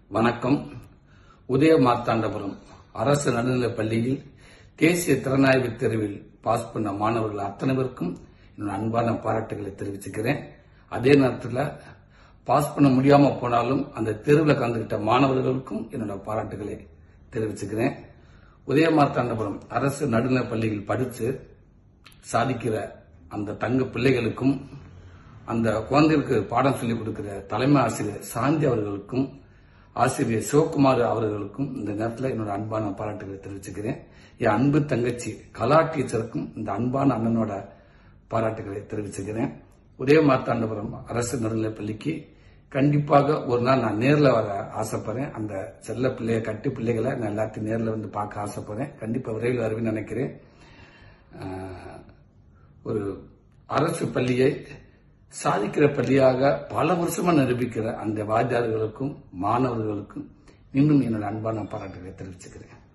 வணக்கம். உதய மார்த்தாண்டபுரம் அரசு நடுநிலைப் பள்ளியில் தேசிய திறனாய்வு தேர்வில் பாஸ் பண்ண மாணவர்கள் அத்தனை பேருக்கும் என்னோட அன்பான பாராட்டுகளை தெரிவிச்சுக்கிறேன். அதே நேரத்தில் பாஸ் பண்ண முடியாம போனாலும் அந்த தேர்வில் கலந்துகிட்ட மாணவர்களுக்கும் என்னோட பாராட்டுகளை தெரிவிச்சுக்கிறேன். உதய மார்த்தாண்டபுரம் அரசு நடுநிலைப் பள்ளியில் படித்து சாதிக்கிற அந்த தங்க பிள்ளைகளுக்கும் அந்த குழந்தைகளுக்கு பாடம் சொல்லிக் கொடுக்கிற தலைமை ஆசிரியர் சாந்தி அவர்களுக்கும் ஆசிரியர் சிவகுமார் அவர்களுக்கும் இந்த நேரத்தில் என்னோட அன்பான பாராட்டுகளை தெரிவிச்சுக்கிறேன். என் அன்பு தங்கச்சி கலா டீச்சருக்கும் இந்த அன்பான அண்ணனோட பாராட்டுகளை தெரிவிச்சுக்கிறேன். உதய மார்த்தாண்டபுரம் அரசு நடுநிலைப் பள்ளிக்கு கண்டிப்பாக ஒரு நாள் நான் நேரில் வர ஆசைப்படுறேன். அந்த செல்ல பிள்ளைய கட்டு பிள்ளைகளை நான் எல்லாத்தையும் நேரில் வந்து பார்க்க ஆசைப்படுறேன். கண்டிப்பா விரைவில் வருவேன்னு நினைக்கிறேன். ஒரு அரசு பள்ளியை சாதிக்கிற பள்ளியாக பல வருஷமா நிரூபிக்கிற அந்த வாத்தியார்களுக்கும் மாணவர்களுக்கும் இன்னும் என்னோட அன்பான பாராட்டுகளை தெரிவிச்சுக்கிறேன்.